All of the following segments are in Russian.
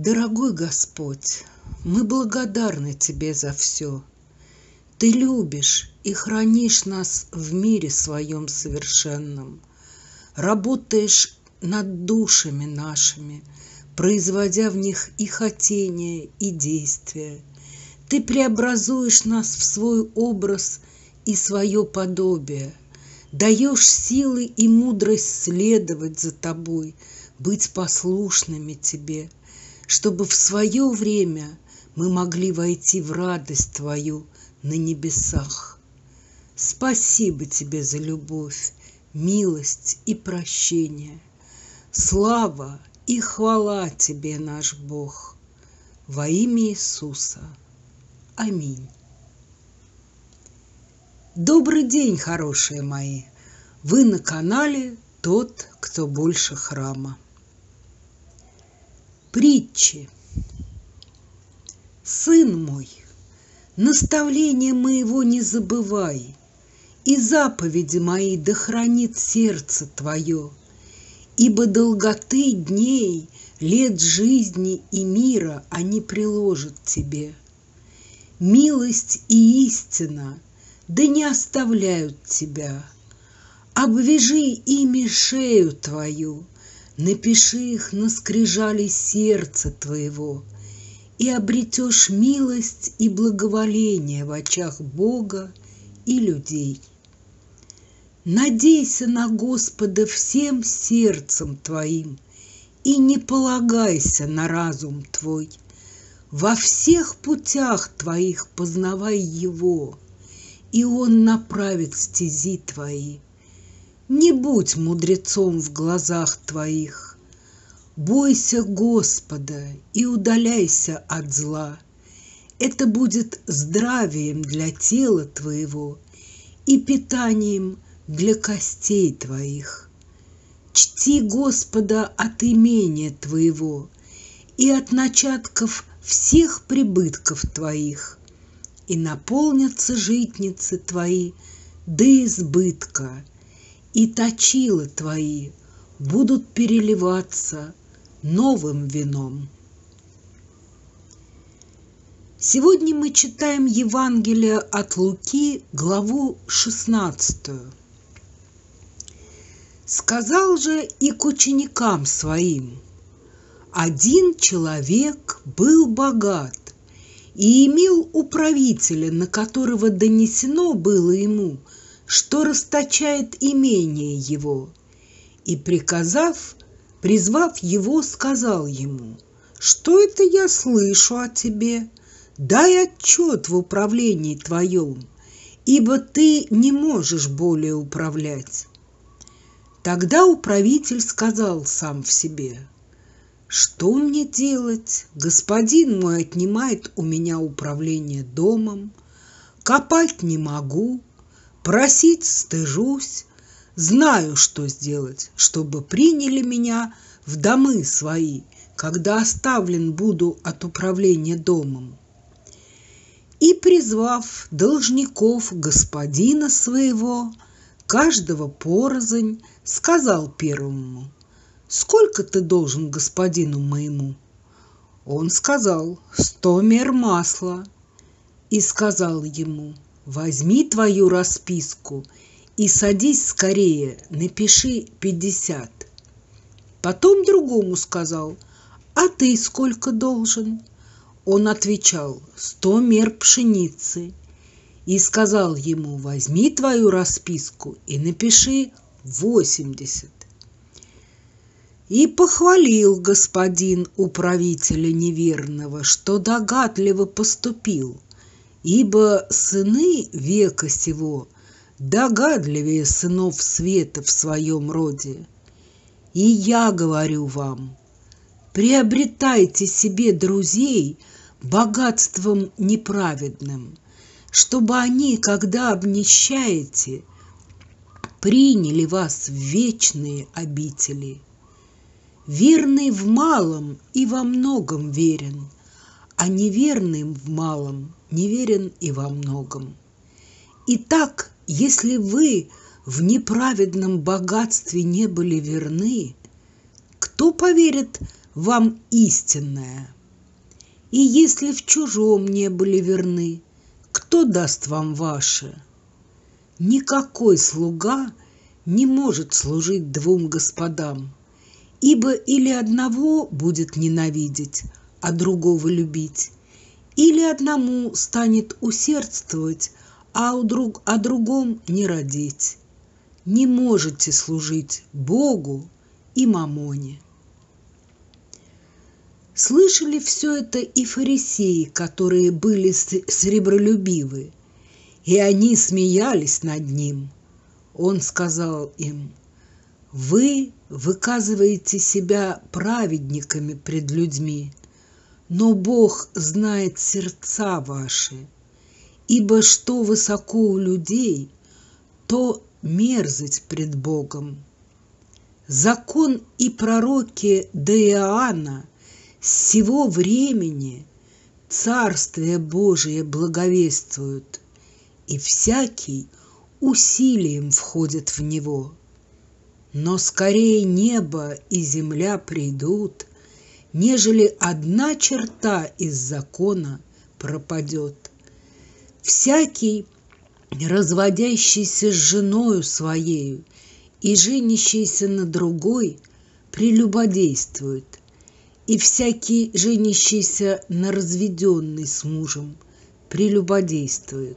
Дорогой Господь, мы благодарны Тебе за все. Ты любишь и хранишь нас в мире своем совершенном. Работаешь над душами нашими, производя в них и хотения, и действия. Ты преобразуешь нас в свой образ и свое подобие, даешь силы и мудрость следовать за Тобой, быть послушными Тебе, чтобы в свое время мы могли войти в радость Твою на небесах. Спасибо Тебе за любовь, милость и прощение. Слава и хвала Тебе, наш Бог, во имя Иисуса. Аминь. Добрый день, хорошие мои! Вы на канале «Тот, кто больше храма». Притчи. Сын мой, наставления моего не забывай, и заповеди мои да хранит сердце твое, ибо долготы дней, лет жизни и мира они приложат тебе. Милость и истина да не оставляют тебя. Обвяжи ими шею твою, напиши их на скрижали сердца твоего, и обретешь милость и благоволение в очах Бога и людей. Надейся на Господа всем сердцем твоим и не полагайся на разум твой. Во всех путях твоих познавай Его, и Он направит стези твои. Не будь мудрецом в глазах твоих. Бойся Господа и удаляйся от зла. Это будет здравием для тела твоего и питанием для костей твоих. Чти Господа от имения твоего и от начатков всех прибытков твоих, и наполнятся житницы твои до избытка, и точила твои будут переливаться новым вином. Сегодня мы читаем Евангелие от Луки, главу 16. «Сказал же и к ученикам своим: один человек был богат и имел управителя, на которого донесено было ему, что расточает имение его, и, призвав его, сказал ему: что это я слышу о тебе? Дай отчет в управлении твоем, ибо ты не можешь более управлять. Тогда управитель сказал сам в себе: что мне делать? Господин мой отнимает у меня управление домом, копать не могу, просить стыжусь. Знаю, что сделать, чтобы приняли меня в домы свои, когда оставлен буду от управления домом. И, призвав должников господина своего, каждого порознь, сказал первому: сколько ты должен господину моему? Он сказал: 100 мер масла. И сказал ему: возьми твою расписку и садись скорее, напиши 50. Потом другому сказал: а ты сколько должен? Он отвечал: 100 мер пшеницы. И сказал ему: возьми твою расписку и напиши 80. И похвалил господин управителя неверного, что догадливо поступил, ибо сыны века сего догадливее сынов света в своем роде. И я говорю вам: приобретайте себе друзей богатством неправедным, чтобы они, когда обнищаете, приняли вас в вечные обители. Верный в малом и во многом верен, а неверный в малом неверен и во многом. Итак, если вы в неправедном богатстве не были верны, кто поверит вам истинное? И если в чужом не были верны, кто даст вам ваше? Никакой слуга не может служить двум господам, ибо или одного будет ненавидеть, а другого любить, или одному станет усердствовать, а о другом не родить. Не можете служить Богу и мамоне. Слышали все это и фарисеи, которые были сребролюбивы, и они смеялись над ним. Он сказал им: «Вы выказываете себя праведниками пред людьми, но Бог знает сердца ваши, ибо что высоко у людей, то мерзость пред Богом. Закон и пророки до Иоанна с сего времени Царствие Божие благовествуют, и всякий усилием входит в него. Но скорее небо и земля придут, нежели одна черта из закона пропадет. Всякий, разводящийся с женою своею и женящийся на другой, прелюбодействует, и всякий, женящийся на разведенной с мужем, прелюбодействует.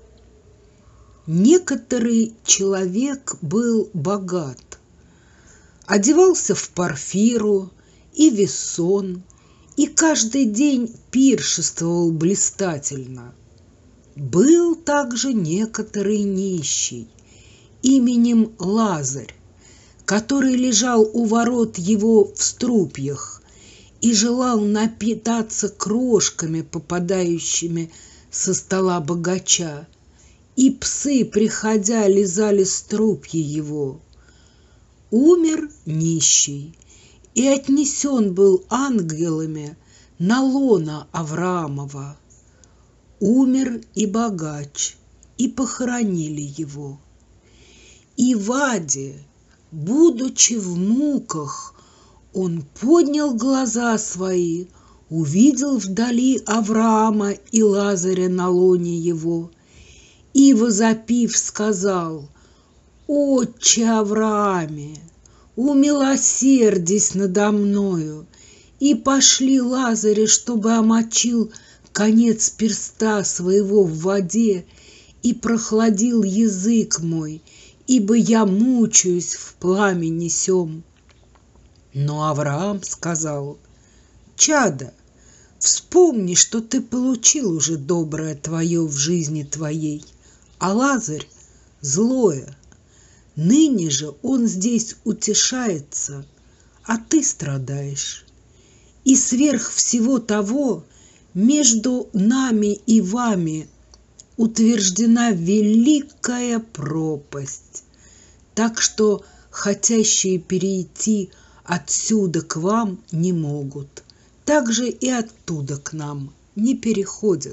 Некоторый человек был богат, одевался в парфиру и вессон, и каждый день пиршествовал блистательно. Был также некоторый нищий именем Лазарь, который лежал у ворот его в струпьях и желал напитаться крошками, попадающими со стола богача, и псы, приходя, лизали струпья его. Умер нищий, и отнесен был ангелами на лоно Авраамова. Умер и богач, и похоронили его. И в аде, будучи в муках, он поднял глаза свои, увидел вдали Авраама и Лазаря на лоне его, и, возопив, сказал: «Отче Аврааме, умилосердись надо мною, и пошли Лазаря, чтобы омочил конец перста своего в воде и прохладил язык мой, ибо я мучаюсь в пламени сем». Но Авраам сказал: «Чадо, вспомни, что ты получил уже доброе твое в жизни твоей, а Лазарь – злое. Ныне же он здесь утешается, а ты страдаешь. И сверх всего того между нами и вами утверждена великая пропасть, так что хотящие перейти отсюда к вам не могут, так же и оттуда к нам не переходят».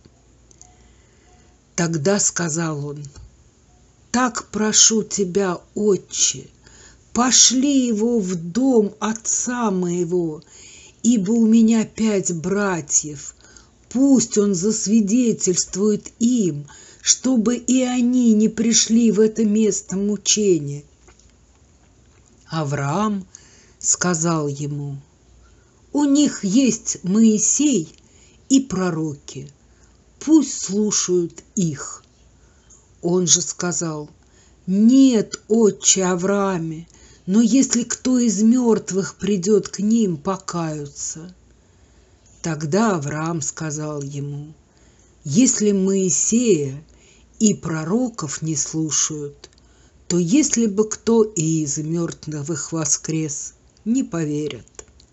Тогда сказал он: «Так прошу тебя, отче, пошли его в дом отца моего, ибо у меня 5 братьев, пусть он засвидетельствует им, чтобы и они не пришли в это место мучения». Авраам сказал ему: «У них есть Моисей и пророки, пусть слушают их». Он же сказал: «Нет, отче Аврааме, но если кто из мертвых придет к ним, покаются». Тогда Авраам сказал ему: «Если Моисея и пророков не слушают, то если бы кто и из мертвых воскрес, не поверят».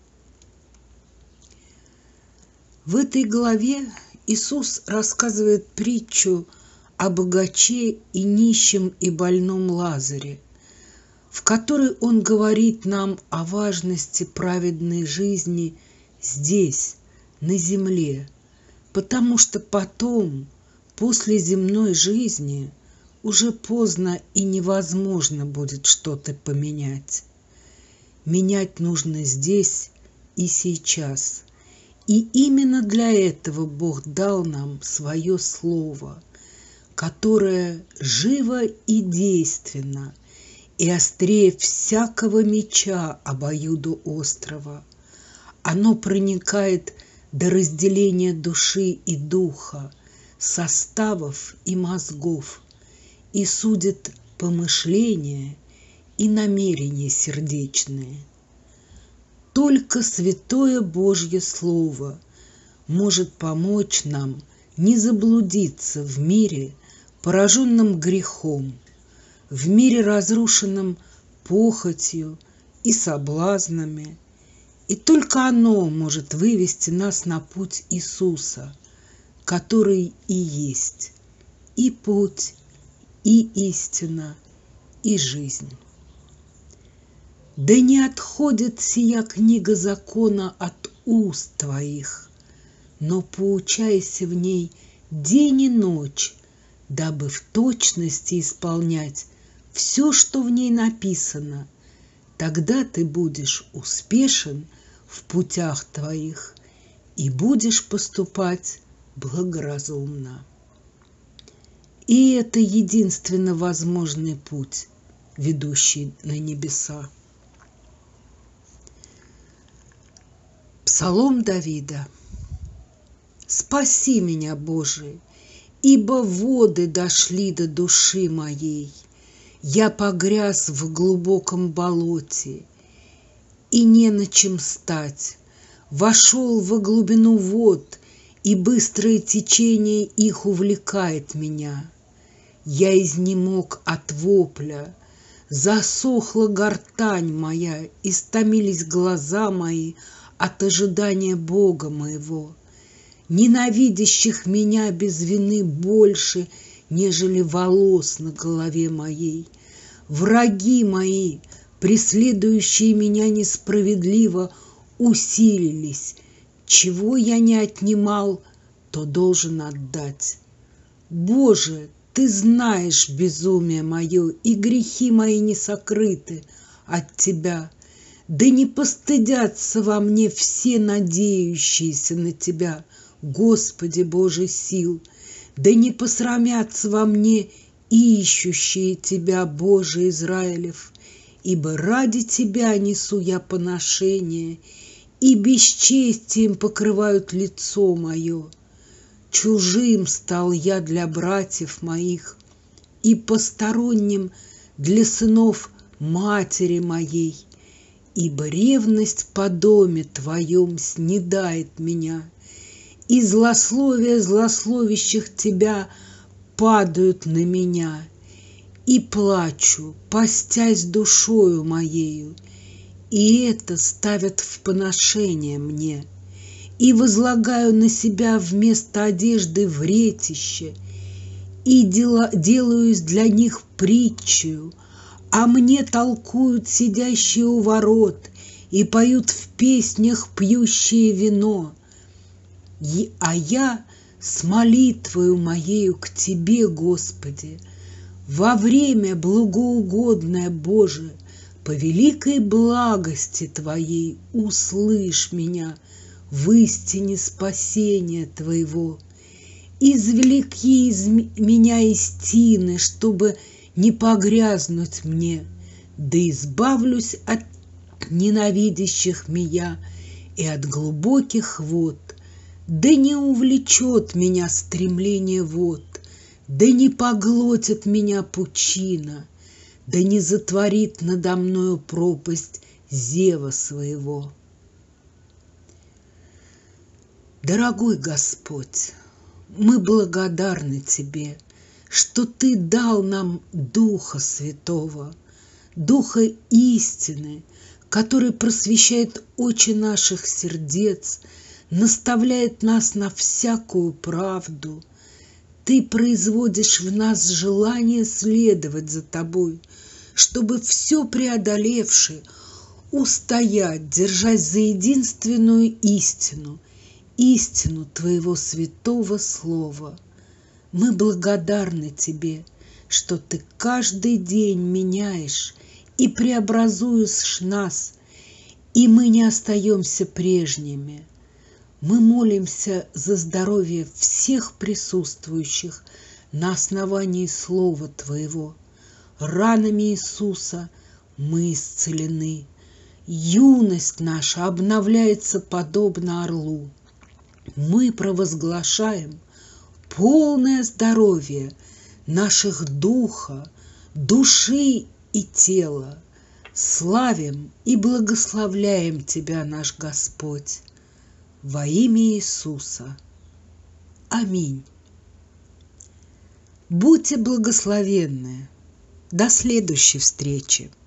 В этой главе Иисус рассказывает притчу о богаче и нищем и больном Лазаре, в которой Он говорит нам о важности праведной жизни здесь, на земле, потому что потом, после земной жизни, уже поздно и невозможно будет что-то поменять. Менять нужно здесь и сейчас, И именно для этого Бог дал нам свое Слово, которое живо и действенно, и острее всякого меча обоюдоострого. Оно проникает до разделения души и духа, составов и мозгов, и судит помышления и намерения сердечные. Только Святое Божье Слово может помочь нам не заблудиться в мире, пораженном грехом, в мире, разрушенном похотью и соблазнами. И только оно может вывести нас на путь Иисуса, который и есть и путь, и истина, и жизнь. Да не отходит сия книга закона от уст твоих, но поучайся в ней день и ночь, дабы в точности исполнять все, что в ней написано. Тогда ты будешь успешен в путях твоих и будешь поступать благоразумно. И это единственно возможный путь, ведущий на небеса. Псалом Давида. «Спаси меня, Боже, ибо воды дошли до души моей. Я погряз в глубоком болоте, и не на чем стать. Вошел во глубину вод, и быстрое течение их увлекает меня. Я изнемог от вопля, засохла гортань моя, истомились глаза мои от ожидания Бога моего. Ненавидящих меня без вины больше, нежели волос на голове моей. Враги мои, преследующие меня несправедливо, усилились. Чего я не отнимал, то должен отдать. Боже, Ты знаешь безумие мое, и грехи мои не сокрыты от Тебя. Да не постыдятся во мне все надеющиеся на Тебя, Господи Божий сил. Да не посрамятся во мне ищущие Тебя, Боже Израилев, ибо ради Тебя несу я поношение, и бесчестием покрывают лицо мое. Чужим стал я для братьев моих, и посторонним для сынов матери моей, ибо ревность по доме Твоем снедает меня, и злословия злословящих Тебя падают на меня, и плачу, постясь душою моею, и это ставят в поношение мне, и возлагаю на себя вместо одежды вретище, и делаюсь для них притчею, а мне толкуют сидящие у ворот и поют в песнях пьющие вино. А я с молитвою моею к Тебе, Господи, во время благоугодное, Боже, по великой благости Твоей услышь меня в истине спасения Твоего. Извлеки из меня истины, чтобы не погрязнуть мне, да избавлюсь от ненавидящих меня и от глубоких вод. Да не увлечет меня стремление вод, да не поглотит меня пучина, да не затворит надо мною пропасть зева своего. Дорогой Господь, мы благодарны Тебе, что Ты дал нам Духа Святого, Духа истины, который просвещает очи наших сердец, наставляет нас на всякую правду. Ты производишь в нас желание следовать за Тобой, чтобы все преодолевши, устоять, держась за единственную истину, истину Твоего святого Слова. Мы благодарны Тебе, что Ты каждый день меняешь и преобразуешь нас, и мы не остаемся прежними. Мы молимся за здоровье всех присутствующих на основании Слова Твоего. Ранами Иисуса мы исцелены. Юность наша обновляется подобно орлу. Мы провозглашаем полное здоровье наших духа, души и тела. Славим и благословляем Тебя, наш Господь, во имя Иисуса. Аминь. Будьте благословенны. До следующей встречи.